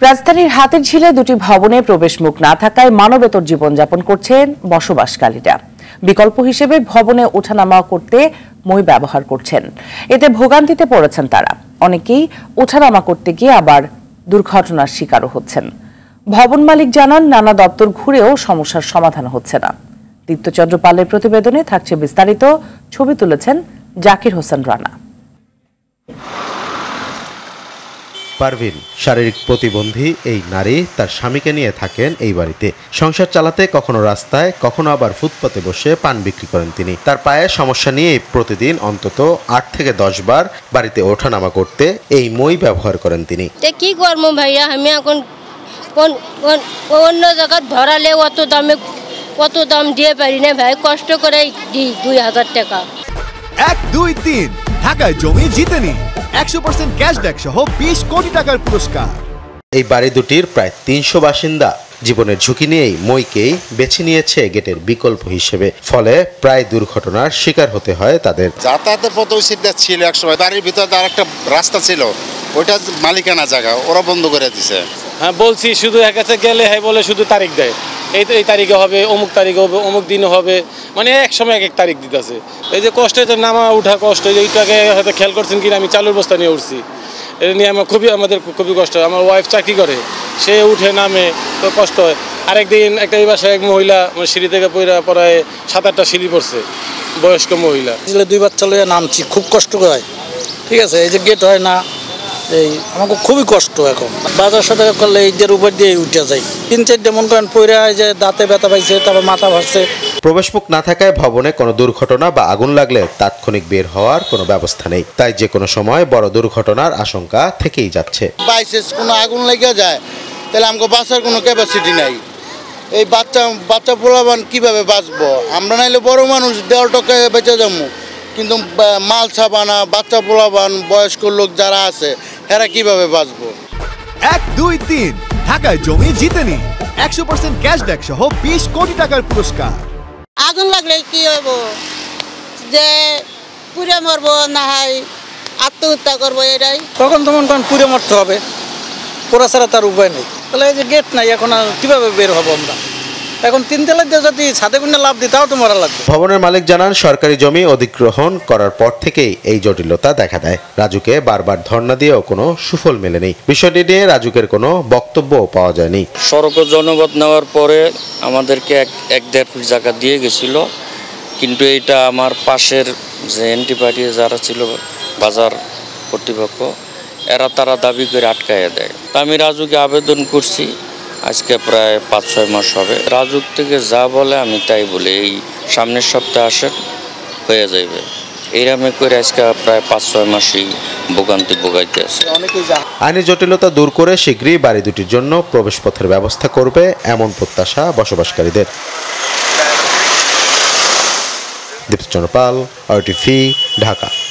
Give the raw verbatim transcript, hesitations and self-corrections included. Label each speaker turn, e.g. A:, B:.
A: রাজধানীর হাতের ঝিলে দুটি ভবনে প্রবেশমুখ না থাকায় মানবেতর জীবনযাপন করছেন বসবাসকারীরা। বিকল্প হিসেবে ভবনে ওঠানামা করতে মই ব্যবহার করছেন। এতে ভোগান্তিতে পড়েছেন তারা। অনেকেই ওঠানামা করতে গিয়ে আবার দুর্ঘটনার শিকারও হচ্ছেন। ভবন মালিক জানান, নানা দপ্তর ঘুরেও সমস্যার সমাধান হচ্ছে না। দীপ্তচন্দ্র পালের প্রতিবেদনে থাকছে বিস্তারিত। ছবি তুলেছেন জাকির হোসেন রানা।
B: পারভিন শারীরিক প্রতিবন্ধী এই নারী তার স্বামীকে নিয়ে থাকেন এই বাড়িতে। সংসার চালাতে কখনো রাস্তায়, কখনো আবার ফুটপাতে বসে পান বিক্রি করেন তিনি। তার পায়ের সমস্যা নিয়ে প্রতিদিন অন্তত আট থেকে দশ বার বাড়িতে ওঠানামা করতে এই মই ব্যবহার করেন তিনি।
C: কি করবো ভাইয়া, আমি এখন অন্য জায়গায় ধরালে অত দামে কত দাম দিয়ে পারি না ভাই, কষ্ট করে দিই দুই হাজার টাকা।
D: এক দুই তিন ঢাকায় জমি জিতে নি একশো পার্সেন্ট ক্যাশব্যাক সহ বিশ কোটি টাকার পুরস্কার।
B: এই বাড়ি দুটির প্রায় তিনশো বাসিন্দা জীবনের ঝুঁকি নিয়েই মইকেই বেছে নিয়েছে গেটের বিকল্প হিসেবে। ফলে প্রায় দুর্ঘটনার শিকার হতে হয় তাদের।
E: যাতায়াতের পথ ছিল এক সময়, বাড়ির ভিতরে আর একটা রাস্তা ছিল, ওইটা মালিকানা জায়গা, ওরা বন্ধ করে দিছে।
F: হ্যাঁ বলছি, শুধু এক কাছে গেলে হ্যাঁ বলে শুধু তারিখ দেয়, এই এই তারিখে হবে, অমুক তারিখে হবে, অমুক দিনে হবে, মানে এক সময় এক এক তারিখ দিতেছে। এই যে কষ্ট হচ্ছে, নামা উঠা কষ্ট, এইটাকে হয়তো খেয়াল করছেন কিনা, আমি চালুর বস্তা নিয়ে উঠছি, এটা নিয়ে আমার খুবই আমাদের খুবই কষ্ট হয়। আমার ওয়াইফ চাকরি করে, সে উঠে নামে তো কষ্ট হয়। আরেকদিন একটা এই বাসায় এক মহিলা মানে সিঁড়ি থেকে পড়ে পড়ায় সাত আটটা সিঁড়ি পড়ছে, বয়স্ক মহিলা।
G: দুই বাচ্চা লইয়া নামছি, খুব কষ্ট হয়। ঠিক আছে, এই যে গেট হয় না, এই আমাকে খুবই কষ্ট। এখন বাজার সাথে করলে এই যে উপর দিয়ে উঠে যায়, তিন চারটে মন করেন পড়ে হয় যে দাঁতে ব্যথা পাইছে, তারপর মাথা ভাসছে।
B: প্রবেশমুখ না থাকায় ভবনে কোনো দুর্ঘটনা বা আগুন লাগলে তাৎক্ষণিক বের হওয়ার কোনো ব্যবস্থা নেই। তাই যে কোনো সময় বড় দুর্ঘটনার আশঙ্কা থেকেই যাচ্ছে।
E: বাইসেস কোনো আগুন লেগে যায় তাহলে আমাকে বাঁচার কোনো ক্যাপাসিটি নাই। এই বাচ্চা বাচ্চা পোলাবান কিভাবে বাঁচবো আমরা? নাইলে বড় মানুষ দেওয়াল টকে বেঁচে যাবো, কিন্তু মাল ছাপানা, বাচ্চা পোলাবান, বয়স্ক লোক যারা আছে এরা কিভাবে বাঁচবো?
D: এক দুই তিন ঢাকায় জমি জিতে নি একশো পার্সেন্ট ক্যাশব্যাক সহ বিশ কোটি টাকার পুরস্কার।
H: আগুন লাগলে কি হইব, যে পুড়ে মরবো না হয় আত্মহত্যা করবো, এটাই।
G: তখন তখন কারণ পুড়ে মরতে হবে, পোড়া ছাড়া তার উপায় নেই। তাহলে এই যে গেট নাই, এখন আর কিভাবে বের হবো আমরা? এখন তিন তলার দিয়ে যদি ছাদে গুণে লাভ দিই তাও তো মরা লাগবে।
B: ভবনের মালিক জানান, সরকারি জমি অধিগ্রহণ করার পর থেকেই এই জটিলতা দেখা দেয়। রাজুকে বারবার ধর্ণা দিয়েও কোনো সুফল মেলেনি। বিষয়টি নিয়ে রাজুকের কোনো বক্তব্যও পাওয়া যায়নি।
I: সড়ক জনগত নেওয়ার পরে আমাদেরকে এক এক দেড় ফুট জায়গা দিয়ে গেছিল, কিন্তু এইটা আমার পাশের যে এন্টি পার্টি যারা ছিল বাজার কর্তৃপক্ষ, এরা তারা দাবি করে আটকাইয়া দেয়। তা আমি রাজুকে আবেদন করছি, আজকে প্রায় পাঁচ ছয় মাস হবে। রাজুক থেকে যা বলে আমি তাই বলি, এই সামনের সপ্তাহে আসেন হয়ে যাবে। এইরকম করে আজকে প্রায় পাঁচ ছয় মাসই ভোগান্তি ভোগাইতে আছে।
B: আইনি জটিলতা দূর করে শীঘ্রই বাড়ি দুটির জন্য প্রবেশপথের ব্যবস্থা করবে এমন প্রত্যাশা বসবাসকারীদের। দীপ্তচন্দ্র পাল, আর টি ভি, ঢাকা।